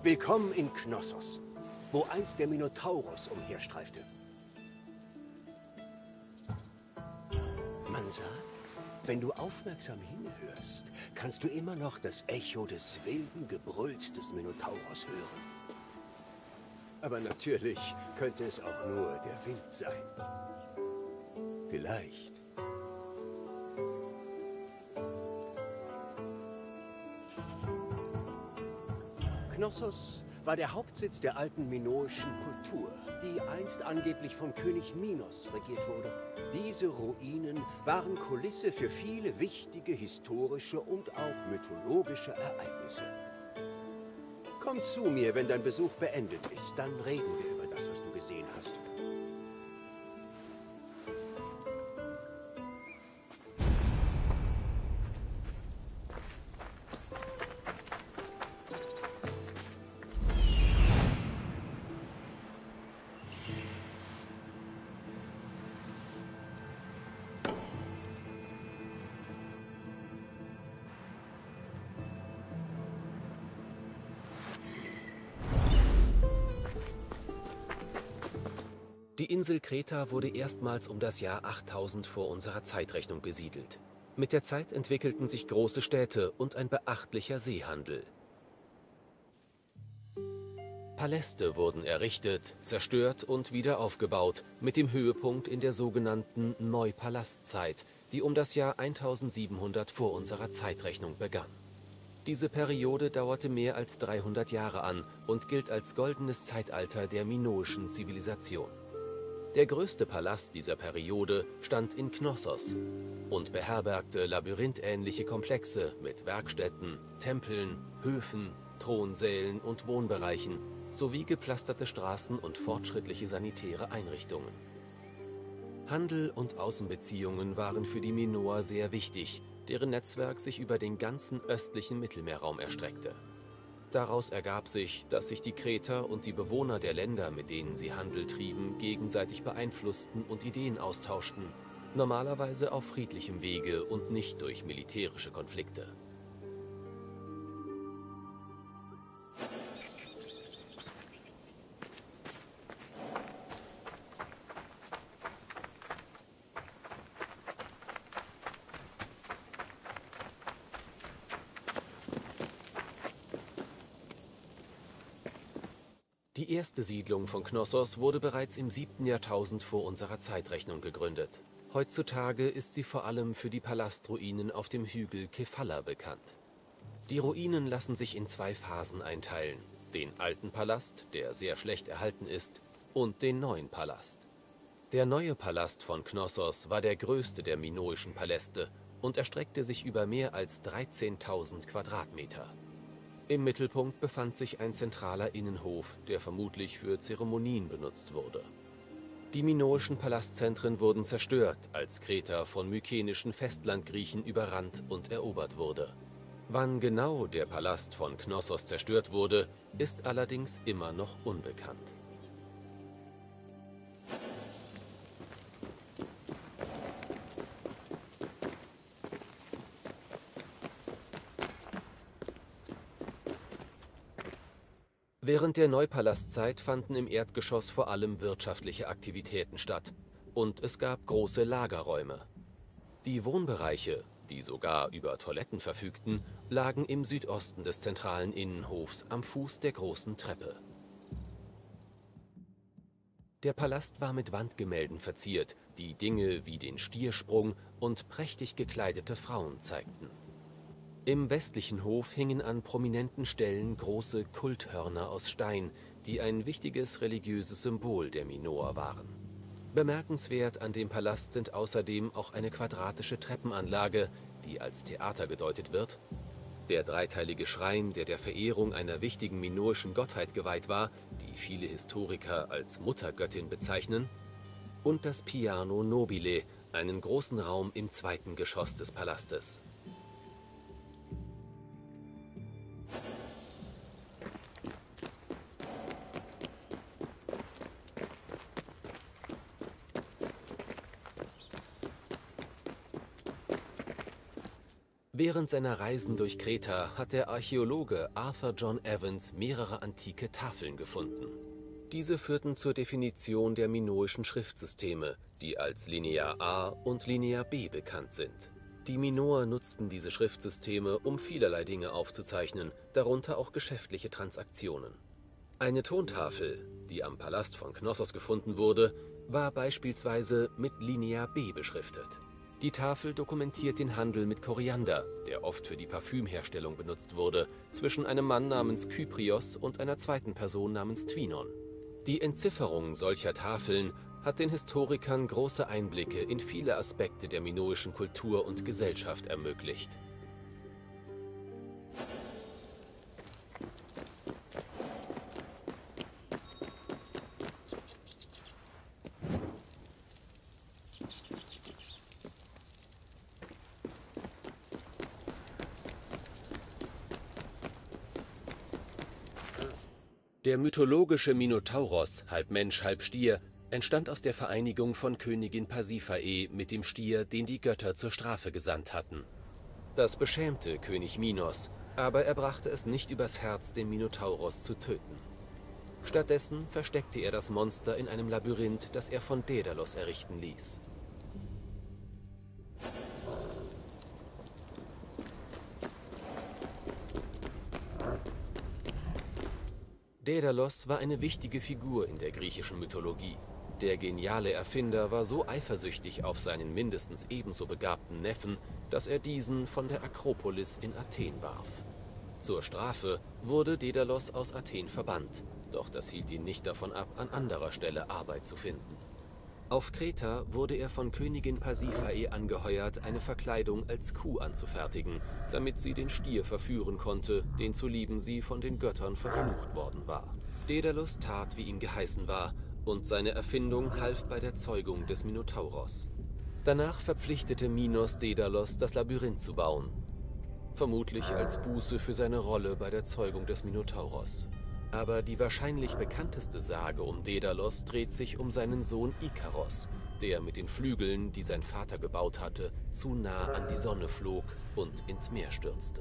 Willkommen in Knossos, wo einst der Minotauros umherstreifte. Man sagt, wenn du aufmerksam hinhörst, kannst du immer noch das Echo des wilden Gebrülls des Minotauros hören. Aber natürlich könnte es auch nur der Wind sein. Vielleicht. Knossos war der Hauptsitz der alten minoischen Kultur, die einst angeblich von König Minos regiert wurde. Diese Ruinen waren Kulisse für viele wichtige historische und auch mythologische Ereignisse. Komm zu mir, wenn dein Besuch beendet ist, dann reden wir über das, was du gesehen hast. Die Insel Kreta wurde erstmals um das Jahr 8000 vor unserer Zeitrechnung besiedelt. Mit der Zeit entwickelten sich große Städte und ein beachtlicher Seehandel. Paläste wurden errichtet, zerstört und wieder aufgebaut, mit dem Höhepunkt in der sogenannten Neupalastzeit, die um das Jahr 1700 vor unserer Zeitrechnung begann. Diese Periode dauerte mehr als 300 Jahre an und gilt als goldenes Zeitalter der minoischen Zivilisation. Der größte Palast dieser Periode stand in Knossos und beherbergte labyrinthähnliche Komplexe mit Werkstätten, Tempeln, Höfen, Thronsälen und Wohnbereichen sowie gepflasterte Straßen und fortschrittliche sanitäre Einrichtungen. Handel und Außenbeziehungen waren für die Minoer sehr wichtig, deren Netzwerk sich über den ganzen östlichen Mittelmeerraum erstreckte. Daraus ergab sich, dass sich die Kreter und die Bewohner der Länder, mit denen sie Handel trieben, gegenseitig beeinflussten und Ideen austauschten, normalerweise auf friedlichem Wege und nicht durch militärische Konflikte. Die erste Siedlung von Knossos wurde bereits im 7. Jahrtausend vor unserer Zeitrechnung gegründet. Heutzutage ist sie vor allem für die Palastruinen auf dem Hügel Kefalla bekannt. Die Ruinen lassen sich in 2 Phasen einteilen: den alten Palast, der sehr schlecht erhalten ist, und den neuen Palast. Der neue Palast von Knossos war der größte der minoischen Paläste und erstreckte sich über mehr als 13.000 Quadratmeter. Im Mittelpunkt befand sich ein zentraler Innenhof, der vermutlich für Zeremonien benutzt wurde. Die minoischen Palastzentren wurden zerstört, als Kreta von mykenischen Festlandgriechen überrannt und erobert wurde. Wann genau der Palast von Knossos zerstört wurde, ist allerdings immer noch unbekannt. Während der Neupalastzeit fanden im Erdgeschoss vor allem wirtschaftliche Aktivitäten statt und es gab große Lagerräume. Die Wohnbereiche, die sogar über Toiletten verfügten, lagen im Südosten des zentralen Innenhofs am Fuß der großen Treppe. Der Palast war mit Wandgemälden verziert, die Dinge wie den Stiersprung und prächtig gekleidete Frauen zeigten. Im westlichen Hof hingen an prominenten Stellen große Kulthörner aus Stein, die ein wichtiges religiöses Symbol der Minoer waren. Bemerkenswert an dem Palast sind außerdem auch eine quadratische Treppenanlage, die als Theater gedeutet wird, der dreiteilige Schrein, der der Verehrung einer wichtigen minoischen Gottheit geweiht war, die viele Historiker als Muttergöttin bezeichnen, und das Piano Nobile, einen großen Raum im 2. Geschoss des Palastes. Während seiner Reisen durch Kreta hat der Archäologe Arthur John Evans mehrere antike Tafeln gefunden. Diese führten zur Definition der minoischen Schriftsysteme, die als Linear A und Linear B bekannt sind. Die Minoer nutzten diese Schriftsysteme, um vielerlei Dinge aufzuzeichnen, darunter auch geschäftliche Transaktionen. Eine Tontafel, die am Palast von Knossos gefunden wurde, war beispielsweise mit Linear B beschriftet. Die Tafel dokumentiert den Handel mit Koriander, der oft für die Parfümherstellung benutzt wurde, zwischen einem Mann namens Kyprios und einer zweiten Person namens Twinon. Die Entzifferung solcher Tafeln hat den Historikern große Einblicke in viele Aspekte der minoischen Kultur und Gesellschaft ermöglicht. Der mythologische Minotauros, halb Mensch, halb Stier, entstand aus der Vereinigung von Königin Pasiphae mit dem Stier, den die Götter zur Strafe gesandt hatten. Das beschämte König Minos, aber er brachte es nicht übers Herz, den Minotauros zu töten. Stattdessen versteckte er das Monster in einem Labyrinth, das er von Daedalus errichten ließ. Daedalus war eine wichtige Figur in der griechischen Mythologie. Der geniale Erfinder war so eifersüchtig auf seinen mindestens ebenso begabten Neffen, dass er diesen von der Akropolis in Athen warf. Zur Strafe wurde Daedalus aus Athen verbannt, doch das hielt ihn nicht davon ab, an anderer Stelle Arbeit zu finden. Auf Kreta wurde er von Königin Pasiphae angeheuert, eine Verkleidung als Kuh anzufertigen, damit sie den Stier verführen konnte, den zulieben sie von den Göttern verflucht worden war. Daedalus tat, wie ihm geheißen war, und seine Erfindung half bei der Zeugung des Minotauros. Danach verpflichtete Minos Daedalus, das Labyrinth zu bauen, vermutlich als Buße für seine Rolle bei der Zeugung des Minotauros. Aber die wahrscheinlich bekannteste Sage um Daedalus dreht sich um seinen Sohn Ikaros, der mit den Flügeln, die sein Vater gebaut hatte, zu nah an die Sonne flog und ins Meer stürzte.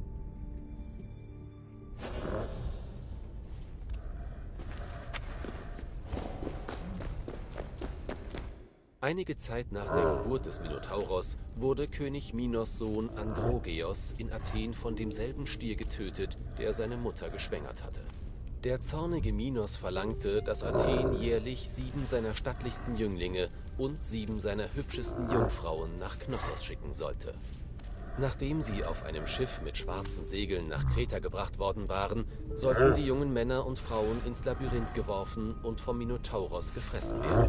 Einige Zeit nach der Geburt des Minotauros wurde König Minos' Sohn Androgeos in Athen von demselben Stier getötet, der seine Mutter geschwängert hatte. Der zornige Minos verlangte, dass Athen jährlich 7 seiner stattlichsten Jünglinge und 7 seiner hübschesten Jungfrauen nach Knossos schicken sollte. Nachdem sie auf einem Schiff mit schwarzen Segeln nach Kreta gebracht worden waren, sollten die jungen Männer und Frauen ins Labyrinth geworfen und vom Minotauros gefressen werden.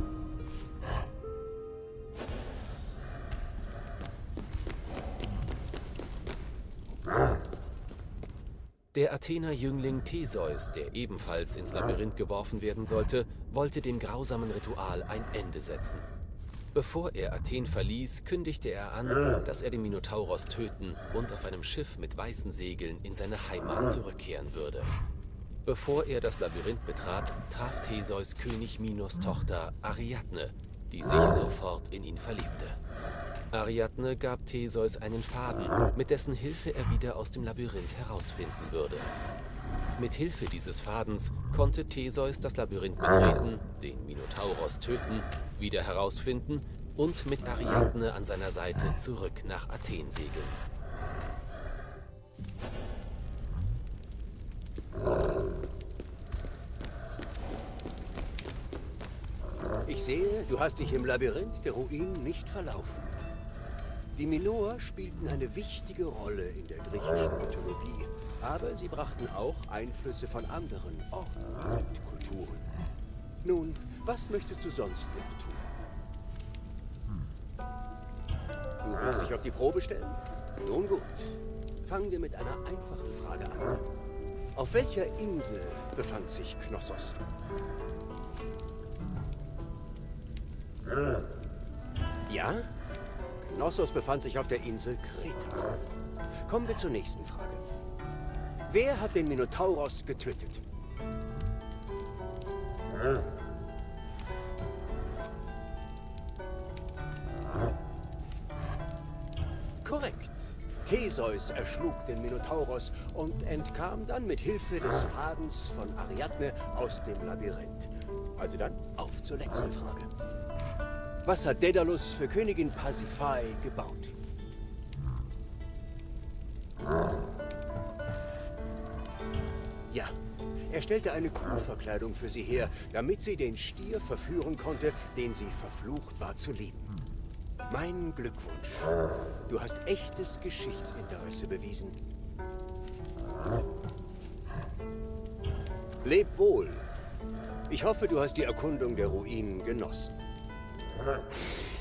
Der Athener Jüngling Theseus, der ebenfalls ins Labyrinth geworfen werden sollte, wollte dem grausamen Ritual ein Ende setzen. Bevor er Athen verließ, kündigte er an, dass er den Minotauros töten und auf einem Schiff mit weißen Segeln in seine Heimat zurückkehren würde. Bevor er das Labyrinth betrat, traf Theseus König Minos' Tochter Ariadne, die sich sofort in ihn verliebte. Ariadne gab Theseus einen Faden, mit dessen Hilfe er wieder aus dem Labyrinth herausfinden würde. Mit Hilfe dieses Fadens konnte Theseus das Labyrinth betreten, den Minotauros töten, wieder herausfinden und mit Ariadne an seiner Seite zurück nach Athen segeln. Ich sehe, du hast dich im Labyrinth der Ruinen nicht verlaufen. Die Minoer spielten eine wichtige Rolle in der griechischen Mythologie, aber sie brachten auch Einflüsse von anderen Orten und Kulturen. Nun, was möchtest du sonst noch tun? Du willst dich auf die Probe stellen? Nun gut, fangen wir mit einer einfachen Frage an. Auf welcher Insel befand sich Knossos? Ja? Knossos befand sich auf der Insel Kreta. Kommen wir zur nächsten Frage. Wer hat den Minotauros getötet? Korrekt. Theseus erschlug den Minotauros und entkam dann mit Hilfe des Fadens von Ariadne aus dem Labyrinth. Also dann auf zur letzten Frage. Was hat Daedalus für Königin Pasiphae gebaut? Ja, er stellte eine Kuhverkleidung für sie her, damit sie den Stier verführen konnte, den sie verflucht war zu lieben. Mein Glückwunsch. Du hast echtes Geschichtsinteresse bewiesen. Leb wohl. Ich hoffe, du hast die Erkundung der Ruinen genossen.